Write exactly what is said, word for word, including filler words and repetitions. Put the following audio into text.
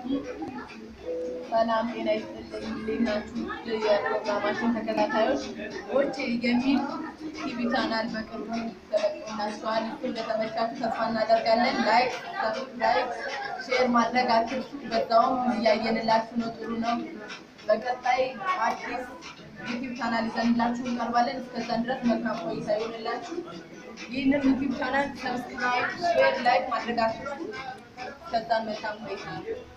ሰላም ጤና ይስጥልኝ እንዴት ናችሁ? የፕሮግራማችን ተከታታዮች ኦቼ የሚል ቲቪ ቻናል በቅርቡ ተለቅቆላችኋል። እሱ እንደተመቻችሁ ተስፋ እናደርጋለን። ላይክ ሰብስክራይብ ሼር ማድረግ አትርሱ። በዛውም እያየንላችሁ ነው፣ ጥሩ ነው። በቀጣይ አዲስ ዩቲዩብ ቻናል ይዘንላችሁ እንቀርባለን። እስከዛ ድረስ መልካም ቆይታ ይሁንላችሁ። ይህንን ዩቲዩብ ቻናል ሰብስክራይብ ሼር ላይክ ማድረግ አትርሱ። እስከዛ መልካም ቆይታ